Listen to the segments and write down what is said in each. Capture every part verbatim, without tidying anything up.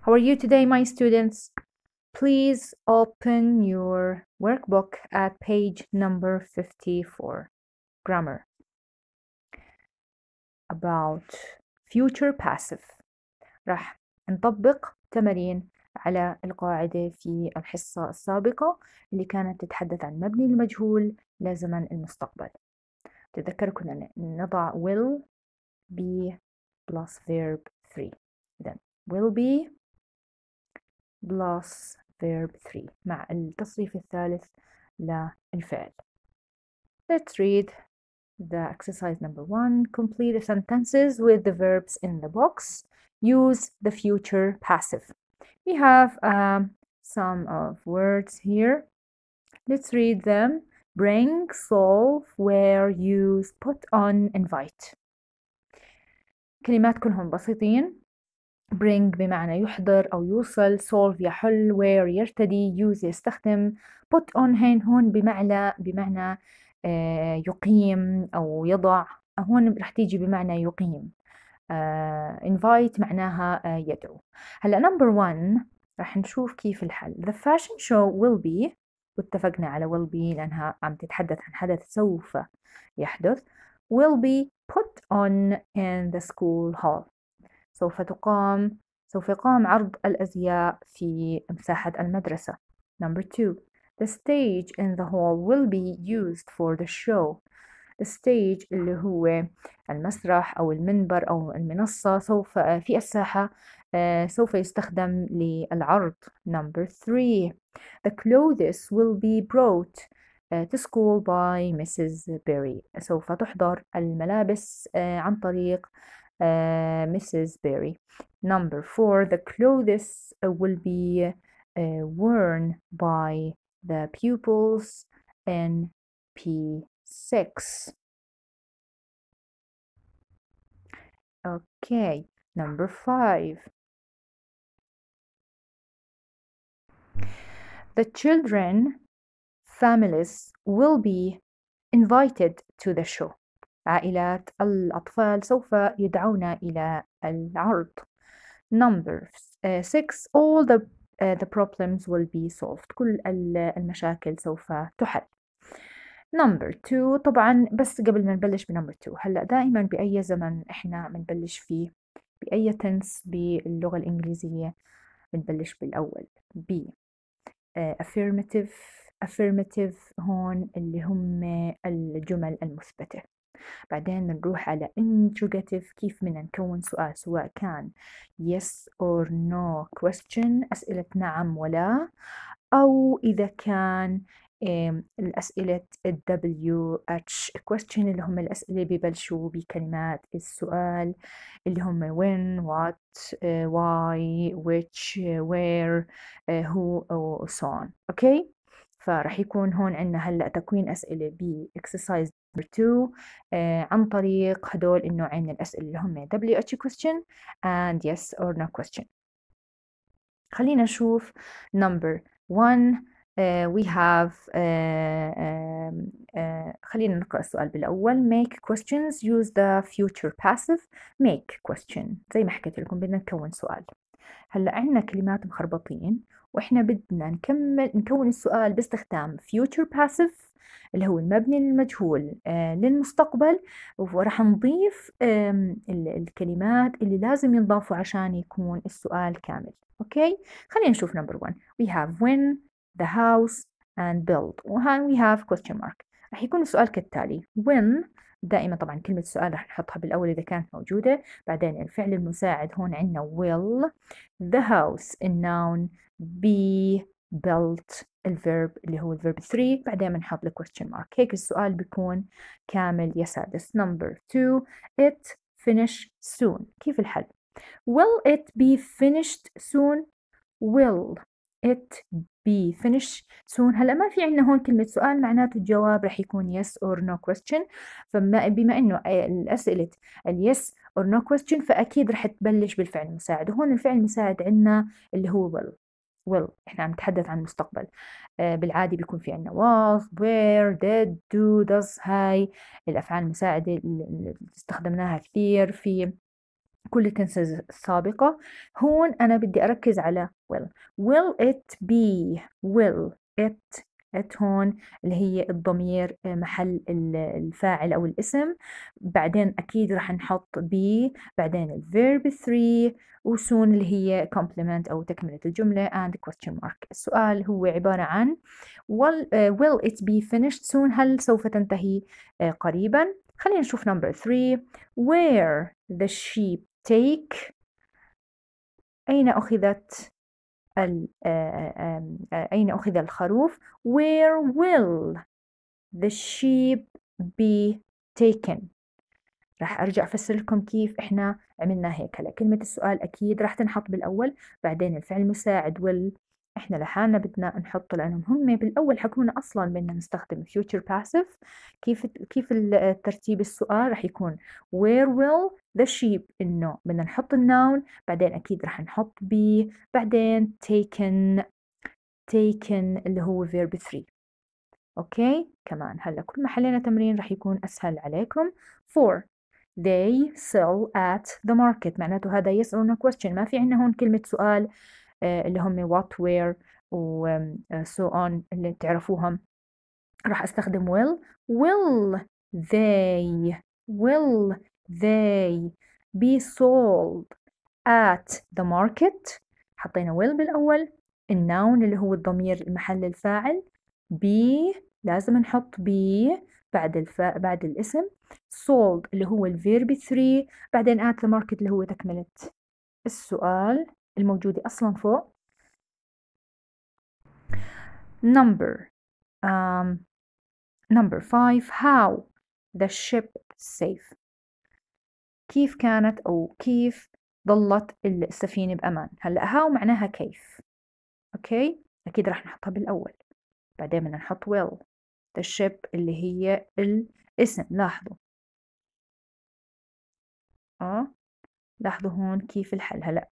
How are you today, my students? Please open your workbook at page number fifty-four. Grammar. About future passive. راح نطبق تمارين على القاعدة في الحصة السابقة اللي كانت تتحدث عن مبني المجهول لزمن المستقبل. تذكروا كنا نضع will be plus verb three. Then will be plus verb three مع التصريف الثالث للفعل. Let's read the exercise number one. Complete the sentences with the verbs in the box. Use the future passive. We have um, some of words here. Let's read them. Bring, solve, wear, use, put on, invite. كلمات كلهم بسيطين. bring بمعنى يحضر أو يوصل. solve يحل. wear يرتدي. use يستخدم. put on هين هون بمعنى بمعنى آه يقيم أو يضع. هون رح تيجي بمعنى يقيم. آه invite معناها آه يدعو. هلا number one رح نشوف كيف الحل. the fashion show will be، واتفقنا على will be لأنها عم تتحدث عن حدث سوف يحدث. will be put on in the school hall. سوف تقام سوف يقام عرض الأزياء في مساحة المدرسة. Number two. The stage in the hall will be used for the show. The stage اللي هو المسرح أو المنبر أو المنصة سوف في الساحة سوف يستخدم للعرض. Number three. The clothes will be brought to school by Missus Berry. سوف تحضر الملابس عن طريق Uh, Missus Berry. Number four, the clothes uh, will be uh, worn by the pupils in P six. Okay, number five. The children, families will be invited to the show. عائلات الأطفال سوف يدعون إلى العرض. Number uh, six. All the uh, the problems will be solved. كل المشاكل سوف تحل. Number two. طبعا بس قبل ما نبلش بنمبر two، هلا دائما بأي زمن إحنا بنبلش فيه بأي تنس باللغة الإنجليزية بنبلش بالأول ب uh, affirmative affirmative هون اللي هم الجمل المثبتة. بعدين بنروح على interrogative، كيف بدنا نكون سؤال سواء كان yes or no question، أسئلة نعم ولا، أو إذا كان الأسئلة W H question اللي هم الأسئلة ببلشوا بكلمات السؤال اللي هم when what uh, why which uh, where uh, who or so on. أوكي، فرح يكون هون عندنا هلأ تكوين أسئلة ب exercise number two uh, عن طريق هدول النوعين من الأسئلة اللي هم W H question and yes or no question. خلينا نشوف number one. Uh, we have uh, um, uh, خلينا نقرأ السؤال بالأول. make questions use the future passive. make question زي ما حكيت لكم بدنا نكون سؤال. هلا عندنا كلمات مخربطين وإحنا بدنا نكمل نكون السؤال باستخدام future passive اللي هو المبني للمجهول آه للمستقبل، وراح نضيف آه الكلمات اللي لازم ينضافوا عشان يكون السؤال كامل. أوكي، خلينا نشوف number one. we have when the house and build، وهان we have question mark. راح يكون السؤال كالتالي. when دائما طبعا كلمة السؤال راح نحطها بالأول إذا كانت موجودة، بعدين الفعل المساعد هون عندنا will، the house الnoun، be built الverb اللي هو الverb three، بعدين بنحط له question mark. هيك السؤال بيكون كامل يا سادس. number two. it finish soon. كيف الحل؟ will it be finished soon؟ will it be finished soon. هلا ما في عندنا هون كلمة سؤال، معناته الجواب رح يكون yes or no question. فما بما انه الأسئلة ال yes or no question فأكيد رح تبلش بالفعل المساعد، وهون الفعل المساعد عندنا اللي هو will. will احنا عم نتحدث عن المستقبل. آه بالعادي بيكون في عندنا was were did do does. هاي الأفعال المساعدة اللي استخدمناها كثير في كل التنسز السابقة. هون أنا بدي أركز على will. will it be will it it هون اللي هي الضمير محل الفاعل أو الاسم. بعدين أكيد رح نحط be، بعدين الverb three، وsoon اللي هي complement أو تكملة الجملة and question mark. السؤال هو عبارة عن will, uh, will it be finished soon؟ هل سوف تنتهي uh, قريبا؟ خلينا نشوف number three. where the sheep take، أين أخذت ال أين أخذ الخروف. where will the sheep be taken؟ راح أرجع أفسر لكم كيف إحنا عملنا هيك. هلا كلمة السؤال أكيد راح تنحط بالأول، بعدين الفعل المساعد will إحنا لحالنا بدنا نحطه لأنهم هم بالأول حكونا أصلا بدنا نستخدم future passive. كيف كيف ترتيب السؤال راح يكون where will the sheep، إنه بدنا نحط النون، بعدين أكيد راح نحط be، بعدين taken taken اللي هو verb three. أوكي كمان هلا كل ما حلينا تمرين راح يكون أسهل عليكم. four they sell at the market، معناته هذا yes or no question، ما في عندنا هون كلمة سؤال آه اللي هم what where و uh, so on اللي تعرفوهم. راح استخدم will. will they will they be sold at the market؟ حطينا will بالأول، النون اللي هو الضمير المحل الفاعل، be لازم نحط be بعد الفا... بعد الاسم، sold اللي هو الفيرب three، بعدين at the market اللي هو تكملة السؤال الموجودة أصلا فوق. number um, number five how the ship safe، كيف كانت أو كيف ظلت السفينة بأمان. هلأ how معناها كيف، أوكي أكيد راح نحطها بالأول، بعدين بدنا نحط will the ship اللي هي الاسم. لاحظوا اه لاحظوا هون كيف الحل. هلا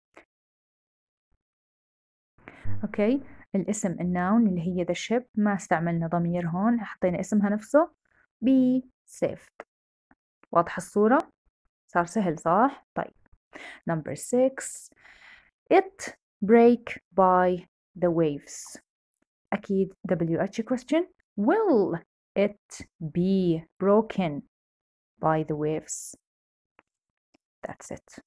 اوكي الاسم النون اللي هي the ship ما استعملنا ضمير هون، حطينا اسمها نفسه be saved. واضحة الصورة؟ صار سهل صح؟ طيب number six it break by the waves، أكيد W H question. will it be broken by the waves؟ That's it.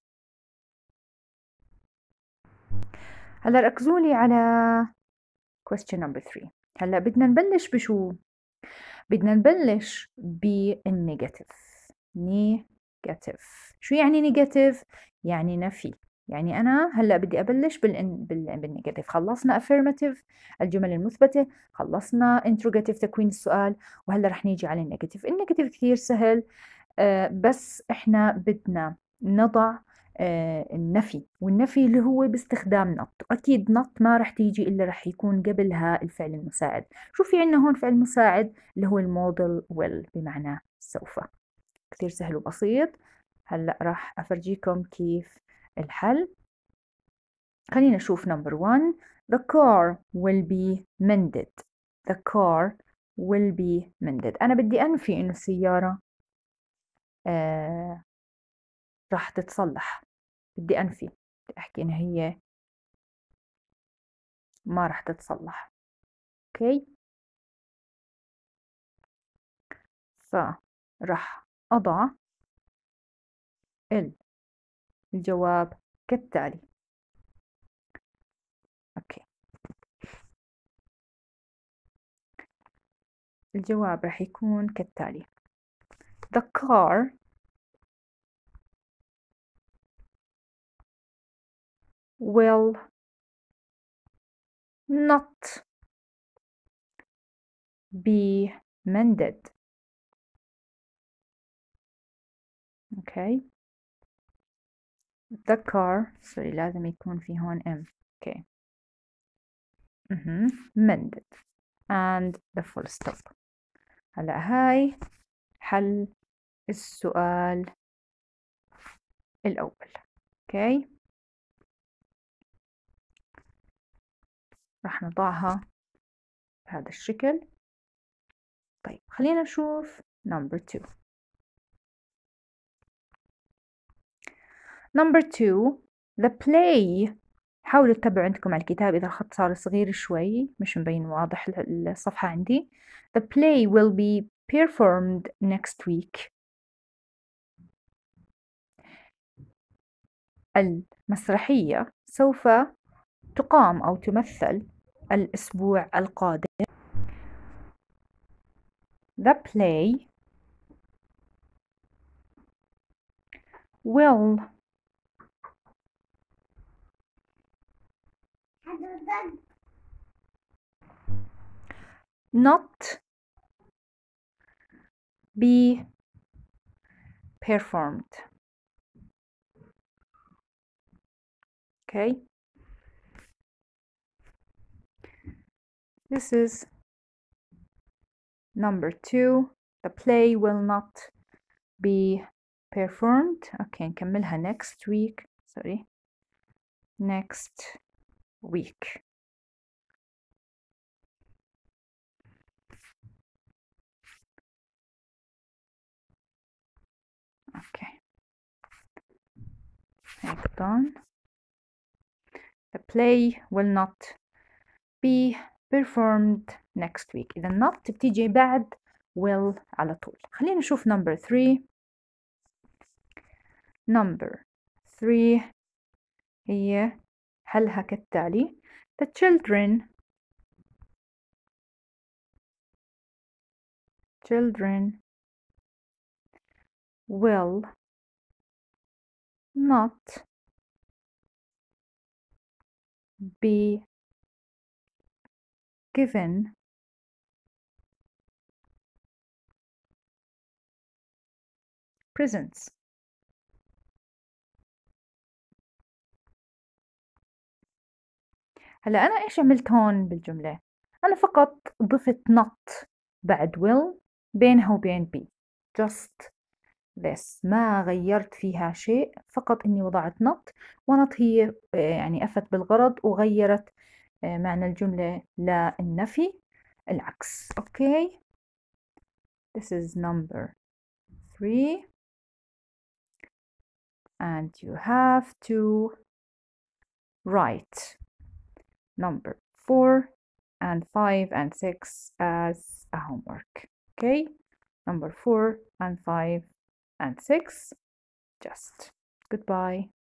هلا ركزوا لي على question number three. هلا بدنا نبلش بشو؟ بدنا نبلش بالنيجاتيف. نيجاتيف شو يعني نيجاتيف؟ يعني نفي. يعني أنا هلا بدي أبلش بال بالنيجاتيف. خلصنا affirmative الجمل المثبتة، خلصنا interrogative تكوين السؤال، وهلا رح نيجي على النيجاتيف. النيجاتيف كثير سهل، آه بس إحنا بدنا نضع آه النفي، والنفي اللي هو باستخدام not. أكيد not ما رح تيجي إلا رح يكون قبلها الفعل المساعد. شو في عنا هون فعل مساعد اللي هو المودل will بمعنى سوف. كثير سهل وبسيط. هلأ راح أفرجيكم كيف الحل. خلينا نشوف number one. The car will be mended. The car will be mended. أنا بدي أنفي إنه السيارة آه راح تتصلح. بدي أنفي، بدي أحكي إن هي ما راح تتصلح. أوكي فراح أضع الجواب كالتالي. أوكي الجواب راح يكون كالتالي. The car will not be mended. Okay. The car sorry لازم يكون في هون M. Okay. mm-hmm. mended and the full stop. هلا هاي حل السؤال الأول. Okay. راح نضعها بهذا الشكل. طيب خلينا نشوف number two. number two the play. حاولوا تتبعوا عندكم على الكتاب إذا الخط صار صغير شوي مش مبين واضح الصفحة عندي. The play will be performed next week. المسرحية سوف تقام أو تمثل الأسبوع القادم. The play will not be performed. Okay, this is number two. The play will not be performed. Okay, نكملها next week. Sorry, next week. Okay, هيك done. The play will not be performed next week. إذا not بتيجي بعد will على طول. خلينا نشوف number three. number three هي حلها كالتالي. The children children will not be given presents. هلا أنا إيش عملت هون بالجملة؟ أنا فقط ضفت not بعد will بينها وبين be. just this. ما غيرت فيها شيء، فقط إني وضعت not، ونط هي يعني أفت بالغرض وغيرت معنى الجملة لا النفي العكس. Okay, this is number three and you have to write number four and five and six as a homework. Okay, number four and five and six. Just goodbye.